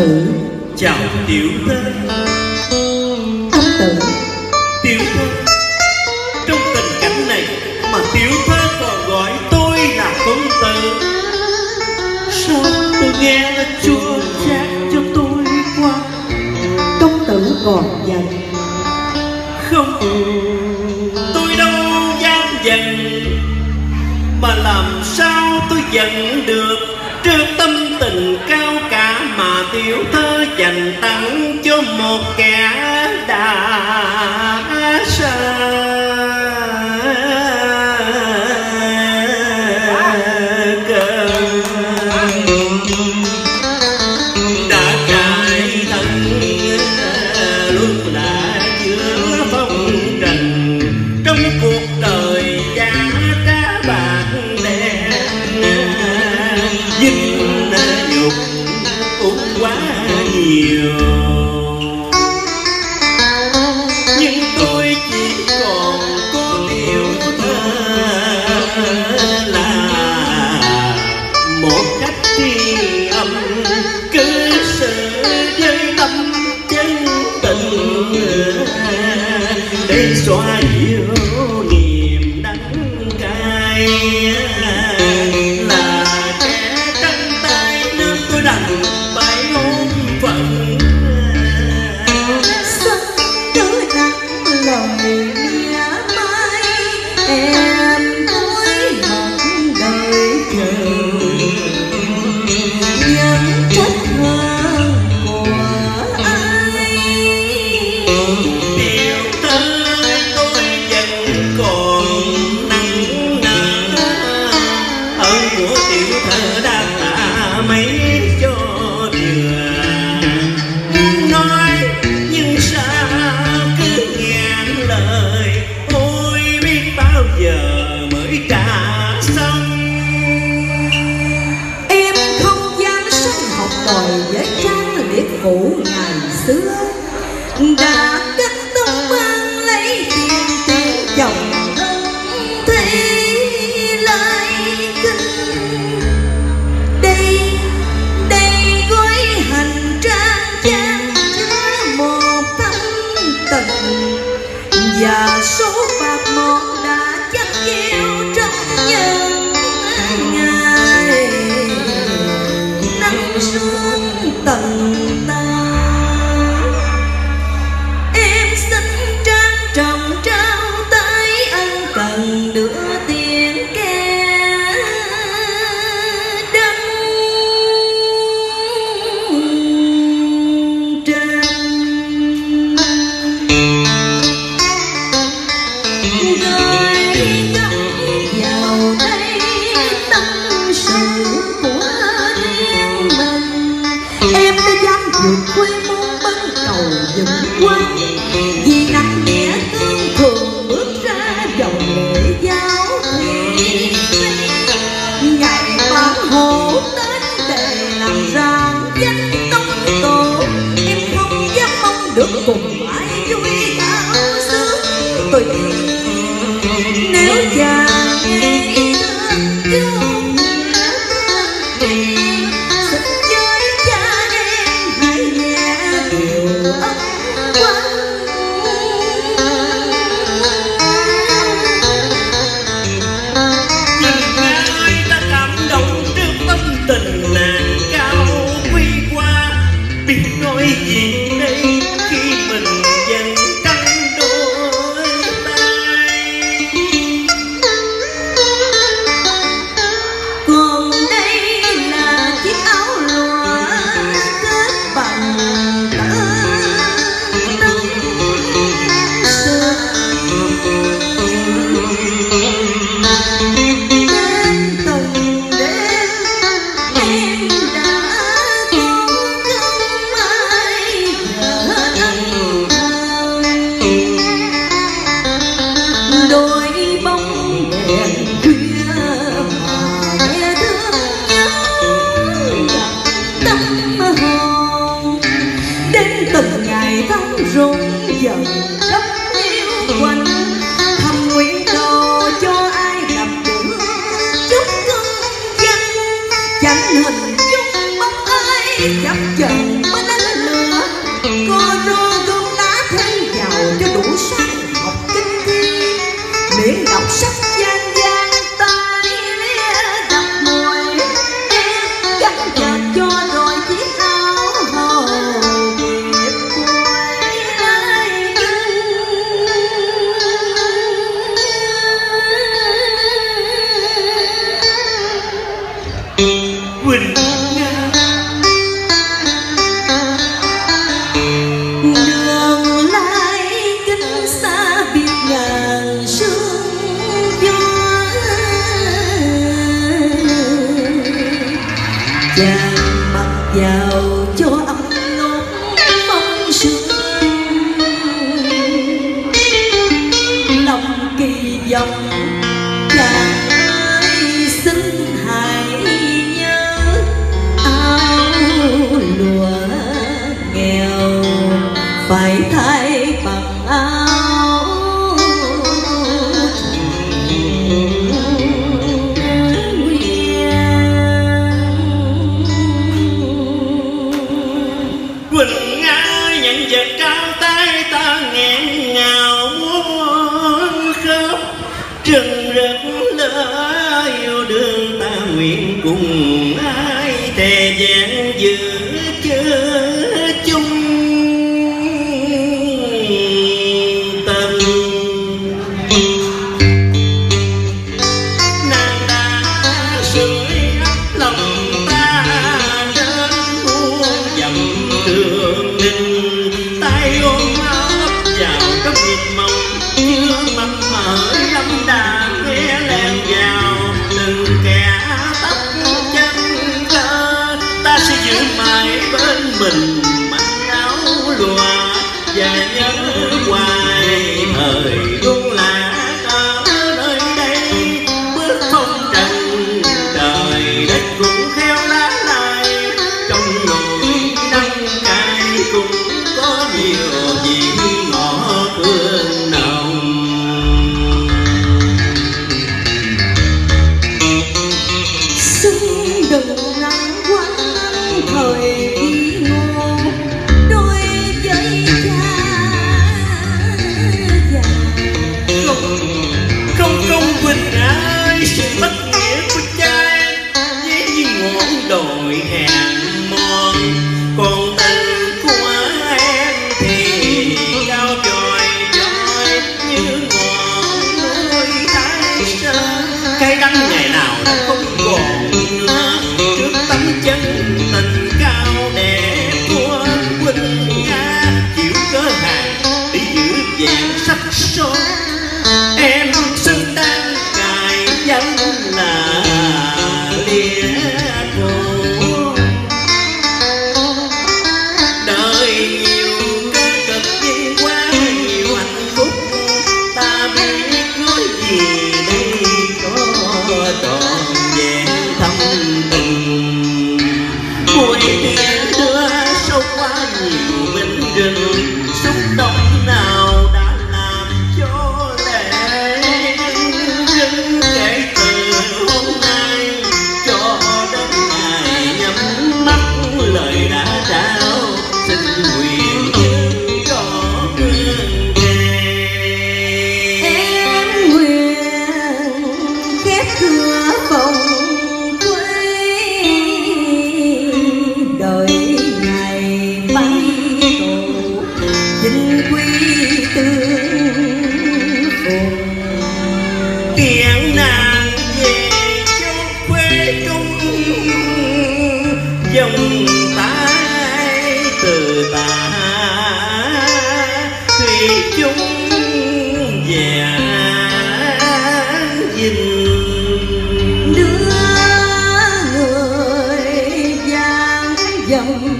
Tử. Chào tiểu thơ. Công tử. Tiểu thơ, trong tình cảnh này mà tiểu thơ còn gọi tôi là công tử. Sao tôi nghe nó chua chát cho tôi quá. Công tử còn giận. Không, tôi đâu dám giận, mà làm sao tôi giận được trước tâm tình cao cả mà tiểu thơ dành tặng cho một kẻ đã xa. Đã trải thân luôn là giữa phong trần, trong cuộc đời giá cá bạc đen, dinh dục cũng quá nhiều. Nhưng tôi chỉ còn có tiểu thơ là một cách tri âm, cứ xử với tâm chân tình để xóa dịu niềm đắng cay. Là kẻ trắng tay nên tôi đành phải ôm phận. Xuân cứ nắng lời mía mai, em cuối mộng đợi chờ. Nhưng trách hơn của ai. Điều thơ tôi vẫn còn nặng nề, ơn của tiểu thơ đã tạ mấy cho vừa. Muốn nói nhưng sao cứ ngàn lời, ôi biết bao giờ mới trả xong. Em không dám sống học đòi với trang liệt cũ ngày xưa, đã kết tóc mang lấy tiền chồng thì lại kinh. Đây gói hành trang chan chứa một tâm tình, và số bạc một đã chất chiêu trong những ngày nắng sương tận tan. Em xin trang trọng trao tới anh cần đưa tiền kẻ đấng trăng. Gửi gắm vào đây tâm sự của riêng mình, em đã dám vượt quê môn bến cầu dựng quanh, vì nặng nhẹ tương thường bước ra dòng lễ giao thủy. Ngày bán hộ đến để làm ra danh tông tổ, em không dám mong được cùng ai vui bao sướng. Tùy nếu chàng nghe thương yêu xin với cha em hãy nhẹ điều ấm quanh. Nhưng ai ta cảm động trước tâm tình nàng cao quý qua, biết nói gì đây khi mình dần căng đôi tay. Còn đây là chiếc áo lụa kết bằng tơ tóc sườn. Đến từng đêm em đã cố không ai gỡ âm thầm. Đôi bóng đèn khuya mà nghe thương nhớ gặp tâm hồn. Đến từng ngày tháng rụng dần đắp yêu quanh, thầm nguyện cầu cho ai gặp được chút công danh, chẳng hình dung bóng ai chập chờn. Quỳnh Nga. Đường lai kính xa biệt ngàn sương gió, chàng mặc vào cho ấm nốt phong sương, lòng kỳ vọng chàng ơi xin hãy nhớ áo lụa nghèo phải thay bằng áo Quỳnh Nga nhận vật trao tay ta nghẹn ngào muốn khóc, trừng rực lỡ yêu đương ta nguyện cùng ai thề vẹn giữ chữ chung tình. Nàng đã sưởi ấm lòng ta đến muôn dặm đường đình, tay ôm áo ấp vào trong nhìn mộng chưa mập mờ lâm đàn nghe len vào từng kẻ tóc chân thơ. Ta sẽ giữ mãi bên mình mặc áo lụa và nhớ hoài thời luôn là ở nơi đây. Bước phong trần đời đất cũng khéo lá lại, trong nồi đắng cay cũng có nhiều vị ngọt hương nồng. xin đừng nắng quanh thời kỳ ngô đôi giấy cha già. Không Quỳnh ơi, sự bất nghĩa của cha em với như ngọn đồi hèn mòn, còn tình của em thì cao chòi chòi như ngọn núi Thái Sơn. Cái đắng ngày nào đã không còn nữa trước tấm chân tình cao đẹp của Quỳnh Nga, chịu cơ hàng để giữ vẹn sắc son. Em xứng đáng cài vẫn là lìa cổ, đời nhiều cơ cực nhưng quá nhiều hạnh phúc. Ta biết nói gì đây có trọn vẹn thâm tình, mùi tiền đưa sâu quá nhiều bên rừng xúc động nào đã làm cho lệ rưng. Kể từ hôm nay cho đến ngày nhắm mắt lời đã trao, xin nguyện giữ cho hương về. Em nguyện khép cửa phòng quê, đợi ngày bay tổ vinh quy tương phùng. Tiếng nàng về cho quê trung, dòng tay từ tà thủy chung về dinh. Đưa người vàng dòng